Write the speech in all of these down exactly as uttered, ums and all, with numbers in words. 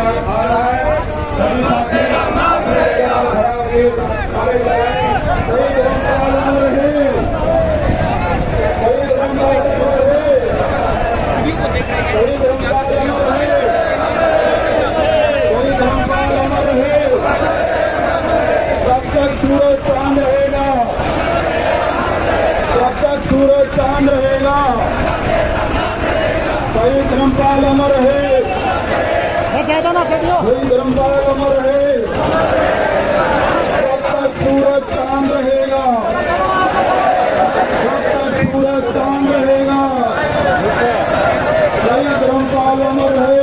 आ रहा है। सभी साथी खड़ा होकर आगे बढ़ाएं। शहीद धर्मपाल अमर रहे, शहीद धर्मपाल अमर रहे, शहीद धर्मपाल अमर रहे, शहीद धर्मपाल अमर रहे। जब तक सूरज चांद रहेगा, जब तक सूरज चांद रहेगा, शहीद धर्मपाल अमर रहे, शहीद धर्मपाल अमर रहे। जब तक सूरज चांद रहेगा, जब तक सूरज चांद रहेगा, शहीद धर्मपाल अमर रहे,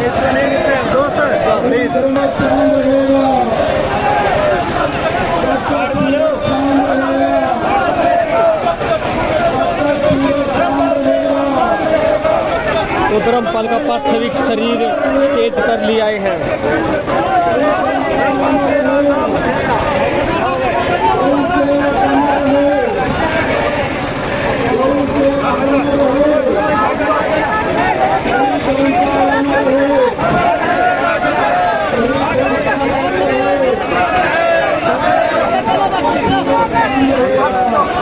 शहीद धर्मपाल चांद रहेगा, जब तक सूरज चांद रहेगा, जब तक सूरज चांद रहेगा। तो धर्मपाल का पार्थिव शरीर स्टेज पर ले आए हैं। Thank you.